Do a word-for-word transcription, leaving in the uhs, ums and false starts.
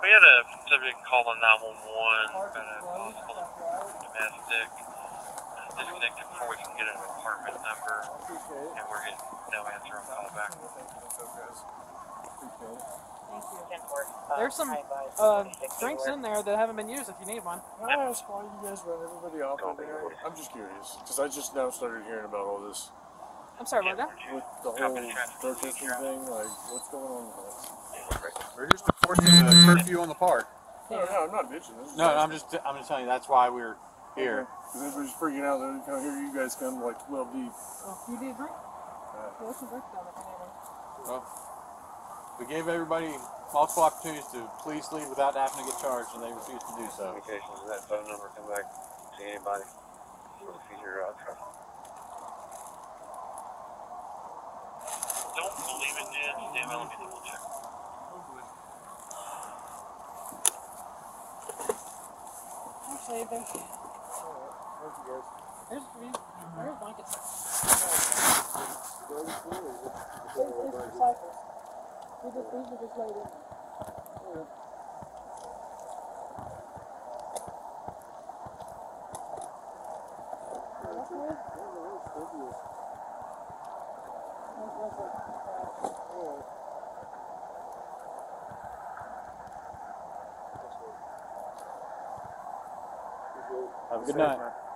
we had a subject called on nine one one about a possible domestic uh, disconnected before we can get an apartment number, and we're getting no answer on call back. There's some uh, drinks in there that haven't been used if you need one. Can I ask why you guys run everybody off in there? I'm just curious, because I just now started hearing about all this. I'm sorry, what that? With the whole drug testing thing, like, what's going on with that? We're just enforcing a curfew on the park. No, no, I'm not bitching. This is No, nice. I'm just, I'm just telling you, that's why we're here. Because everybody's freaking out. They're kind of hear you guys come like twelve deep. Oh, you did drink? Uh, yeah, what's your drink down there? Well, we gave everybody multiple opportunities to please leave without having to get charged, and they refused to do so. Communications, does that phone number come back to anybody for the future outcome? Don't believe it did. Stand by, let me double check. Actually, there's... There's three. There's blankets. These are disciples. These are, these are just laid in. Yeah. Have a good night.